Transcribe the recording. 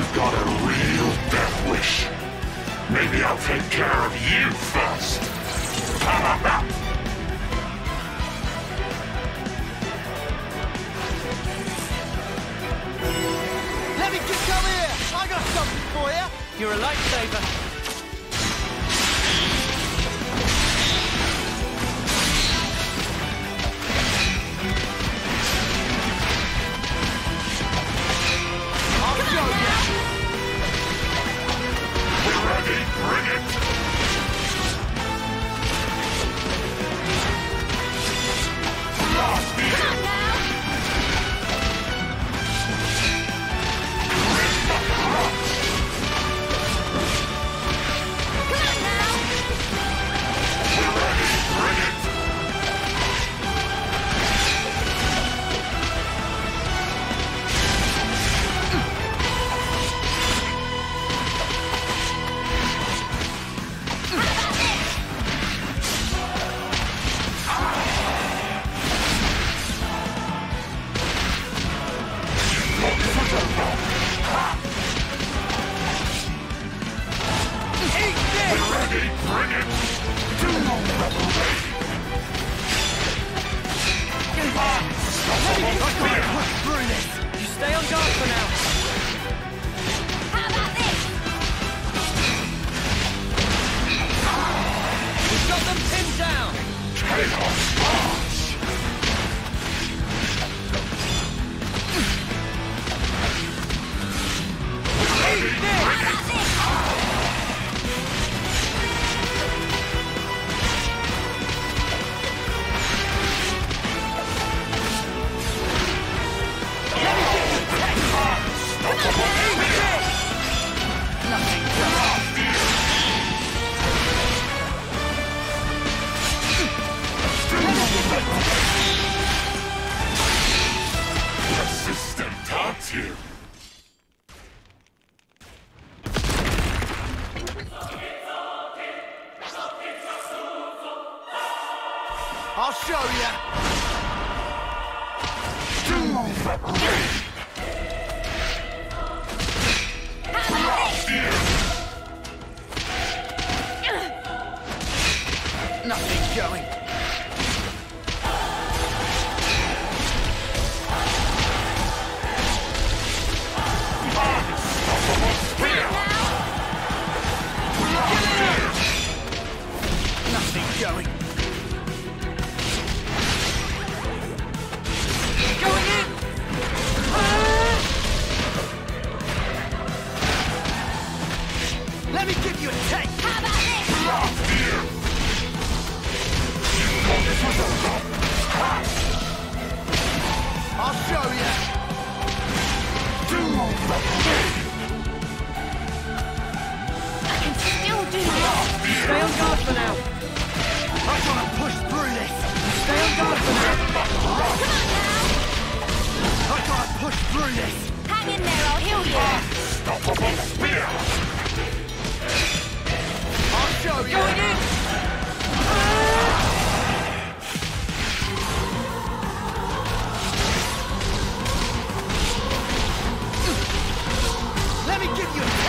got a real death wish. Maybe I'll take care of you first. Let me get come here! I got something for you! You're a lifesaver. I'll show you! We're ready, bring it! Last year! Stay on guard for now. How about this? We've got them pinned down. Chaos March! Eat this! How about this? Persistent, aren't you? I'll show you. Do the rain! How about this? Nothing's going. Nothing's going. Going in! Let me give you a taste! How about this? I'll show you! I can still do this. Stay on guard for now. I gotta push through this. Stay on guard for now. Come on now. I gotta push through this. Hang in there, I'll heal you. Unstoppable spear! I'll show you. Going in. Let me give you a